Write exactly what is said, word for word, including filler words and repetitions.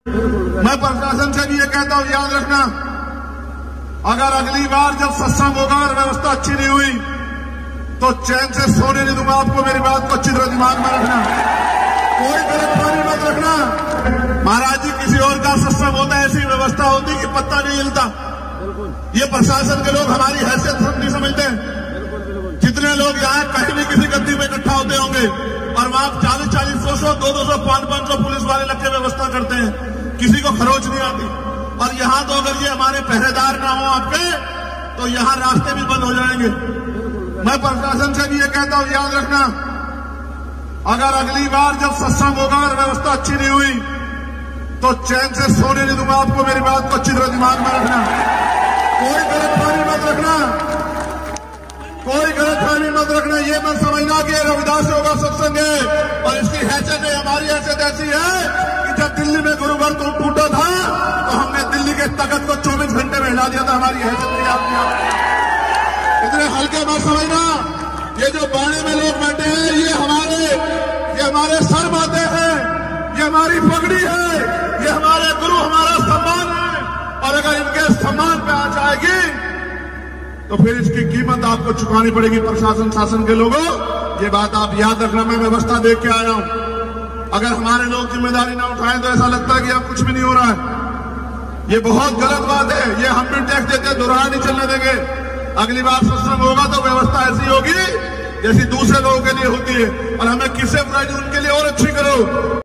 मैं प्रशासन से भी ये कहता हूं, याद रखना, अगर अगली बार जब सत्संग होगा और व्यवस्था अच्छी नहीं हुई तो चैन से सोने नहीं दूंगा आपको। मेरी बात को अच्छी तरह दिमाग में रखना, कोई गलतफहमी मत रखना। महाराज जी, किसी और का सत्संग होता है, ऐसी व्यवस्था होती कि पत्ता नहीं हिलता। ये प्रशासन के लोग हमारी हैसियत नहीं समझते। जितने लोग यहाँ कहीं भी किसी गद्दी में इकट्ठा होते होंगे और वहां चालीस चालीस सौ सौ दो दो सौ पांच पांच सौ पुलिस वाले लग के व्यवस्था करते हैं, किसी को खरोच नहीं आती। और यहाँ तो अगर ये हमारे पहरेदार ना हो आपके, तो यहाँ रास्ते भी बंद हो जाएंगे। मैं प्रशासन से भी ये कहता हूं, याद रखना, अगर अगली बार जब सत्संग होगा और व्यवस्था अच्छी नहीं हुई तो चैन से सोने नहीं दूंगा आपको। मेरी बात को अच्छी तरह दिमाग में रखना, कोई गलतफहमी मत रखना, कोई गलतफहमी मत रखना। ये मत समझना कि रविदास होगा सत्संग है और इसकी हैसियत है। हमारी हैसियत ऐसी है कि जब दिल्ली में गुरुवर तो टूटा था तो हमने दिल्ली के तख्त को चौबीस घंटे में हिला दिया था। हमारी हैसियत की याद किया। इतने हल्के मत समझना। ये जो बाणे में लोग बैठे हैं, ये हमारे ये हमारे सर माते हैं, ये हमारी पगड़ी है, ये हमारे गुरु, हमारा सम्मान है। और अगर इनके सम्मान पे आ जाएगी तो फिर इसकी कीमत आपको चुकानी पड़ेगी। प्रशासन शासन के लोगों, ये बात आप याद रखना। मैं व्यवस्था देख के आया हूं। अगर हमारे लोग जिम्मेदारी ना उठाएं तो ऐसा लगता है कि अब कुछ भी नहीं हो रहा है। ये बहुत गलत बात है। ये हम भी टैक्स देते, दोहरा नहीं चलने देंगे। अगली बार सत्संग होगा तो व्यवस्था ऐसी होगी जैसी दूसरे लोगों के लिए होती है। और हमें किससे बुराई, उनके लिए और अच्छी करो।